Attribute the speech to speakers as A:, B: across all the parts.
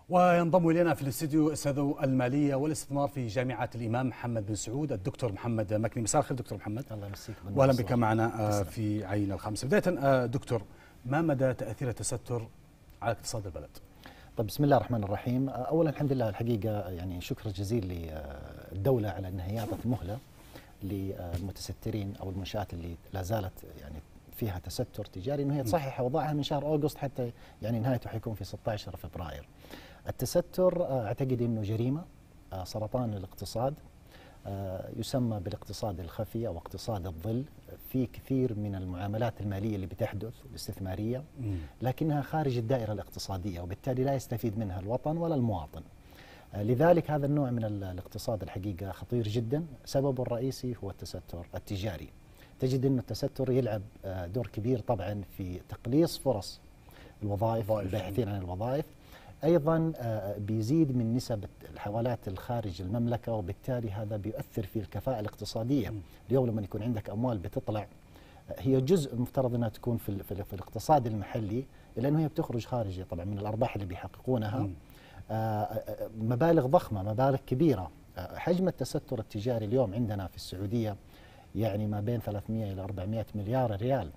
A: وينضم الينا في الاستديو استاذ الماليه والاستثمار في جامعه الامام محمد بن سعود الدكتور محمد مكني. مساء الخير دكتور محمد.
B: الله يمسيك
A: واهلا بك معنا في عين الخامسه. بدايه دكتور، ما مدى تاثير التستر على اقتصاد البلد؟
B: طيب، بسم الله الرحمن الرحيم. اولا الحمد لله، الحقيقه يعني شكر جزيل للدوله على انها هي اعطت مهله للمتسترين او المنشات اللي لا زالت يعني فيها تستر تجاري انه هي تصحح اوضاعها من شهر اوغست حتى يعني نهايته حيكون في 16 فبراير. التستر اعتقد انه جريمه، سرطان الاقتصاد، يسمى بالاقتصاد الخفي او اقتصاد الظل. في كثير من المعاملات الماليه اللي بتحدث الاستثماريه لكنها خارج الدائره الاقتصاديه، وبالتالي لا يستفيد منها الوطن ولا المواطن. لذلك هذا النوع من الاقتصاد الحقيقه خطير جدا. سببه الرئيسي هو التستر التجاري. تجد انه التستر يلعب دور كبير طبعا في تقليص فرص الوظائف، الباحثين عن الوظائف. ايضا بيزيد من نسب الحوالات الخارج المملكه، وبالتالي هذا بيؤثر في الكفاءه الاقتصاديه. اليوم لما يكون عندك اموال بتطلع، هي جزء مفترض انها تكون في الاقتصاد المحلي، لانه هي بتخرج خارجي طبعا من الارباح اللي بيحققونها. مبالغ ضخمه، مبالغ كبيره. حجم التستر التجاري اليوم عندنا في السعوديه يعني ما بين 300 الى 400 مليار ريال.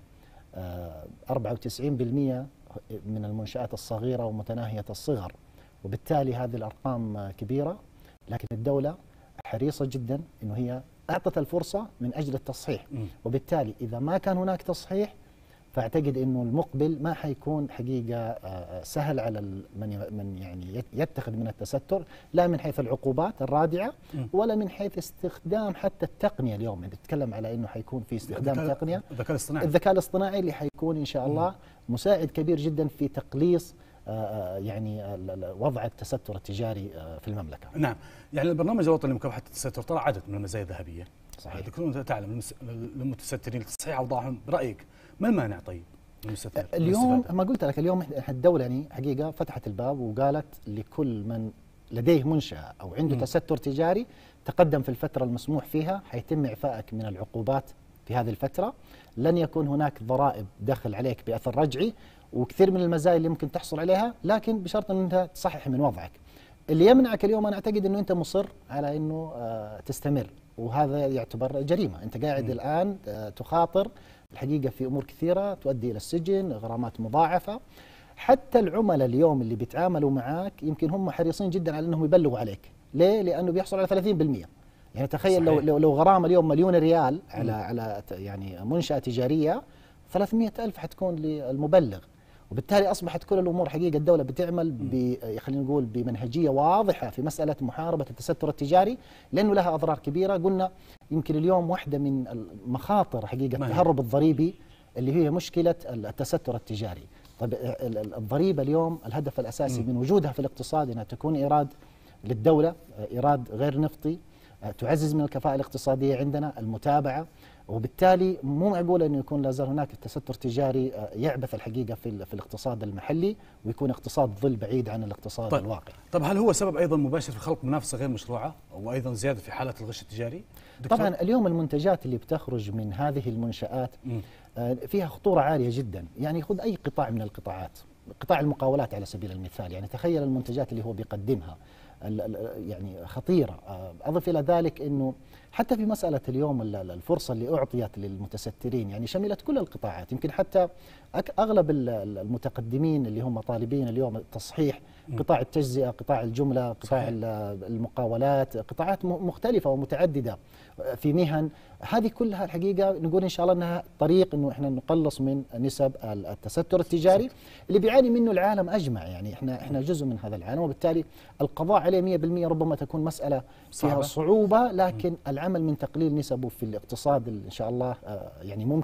B: 94% من المنشآت الصغيرة ومتناهية الصغر، وبالتالي هذه الأرقام كبيرة. لكن الدولة حريصة جدا أنه هي أعطت الفرصة من أجل التصحيح، وبالتالي إذا ما كان هناك تصحيح فأعتقد أنه المقبل ما حيكون حقيقة سهل على من يعني يتخذ من التستر، لا من حيث العقوبات الرادعة ولا من حيث استخدام حتى التقنية. اليوم نتكلم على أنه حيكون في استخدام تقنية الذكاء الاصطناعي اللي حيكون إن شاء الله مساعد كبير جدا في تقليص يعني وضع التستر التجاري في المملكة.
A: نعم، يعني البرنامج الوطني لمكافحة التستر طلع عدد من المزايا الذهبية.
B: صحيح.
A: دكتور، أنت تعلم للمتسترين لتصحيح أوضاعهم، برأيك ما المانع طيب للمستثمر؟
B: اليوم ما قلت لك، اليوم الدولة يعني حقيقة فتحت الباب وقالت لكل من لديه منشأة أو عنده تستر تجاري تقدم في الفترة المسموح فيها، حيتم إعفائك من العقوبات في هذه الفترة. لن يكون هناك ضرائب دخل عليك بأثر رجعي، وكثير من المزايا اللي ممكن تحصل عليها، لكن بشرط أن أنت تصحح من وضعك. اللي يمنعك اليوم أنا أعتقد أنه أنت مصر على أنه تستمر، وهذا يعتبر جريمة. أنت قاعد الآن تخاطر الحقيقة في أمور كثيرة تؤدي إلى السجن، غرامات مضاعفة. حتى العملاء اليوم اللي بيتعاملوا معك يمكن هم حريصين جدا على أنهم يبلغوا عليك. ليه؟ لأنه بيحصل على 30%. يعني تخيل لو غرامة اليوم 1,000,000 ريال على يعني منشأة تجارية، 300,000 حتكون للمبلغ. وبالتالي أصبحت كل الأمور حقيقة الدولة بتعمل خلينا نقول بمنهجية واضحة في مسألة محاربة التستر التجاري، لأنه لها أضرار كبيرة. قلنا يمكن اليوم واحدة من المخاطر حقيقة التهرب الضريبي اللي هي مشكلة التستر التجاري. طيب، الضريبة اليوم الهدف الأساسي من وجودها في الاقتصاد أنها تكون إيراد للدولة، إيراد غير نفطي، تعزز من الكفاءة الاقتصادية عندنا، المتابعة. وبالتالي مو معقول أنه يكون لا زال هناك تستر تجاري يعبث الحقيقة في الاقتصاد المحلي، ويكون اقتصاد ظل بعيد عن الاقتصاد الواقعي.
A: طب هل هو سبب أيضا مباشر في خلق منافسة غير مشروعة وأيضا زيادة في حالة الغش التجاري؟
B: طبعا اليوم المنتجات اللي بتخرج من هذه المنشآت فيها خطورة عالية جدا. يعني خذ أي قطاع من القطاعات، قطاع المقاولات على سبيل المثال، يعني تخيل المنتجات اللي هو بيقدمها يعني خطيرة. أضف إلى ذلك أنه حتى في مسألة اليوم الفرصة اللي أعطيت للمتسترين يعني شملت كل القطاعات. يمكن حتى أغلب المتقدمين اللي هم طالبين اليوم التصحيح، قطاع التجزئة، قطاع الجملة، قطاع المقاولات، قطاعات مختلفة ومتعددة في مهن. هذه كلها الحقيقة نقول إن شاء الله أنها طريق أنه إحنا نقلص من نسب التستر التجاري اللي بيعاني منه العالم أجمع. يعني إحنا جزء من هذا العالم، وبالتالي القضاء عليه 100% ربما تكون مسألة فيها صعوبة، لكن العمل من تقليل نسبه في الاقتصاد إن شاء الله يعني ممكن.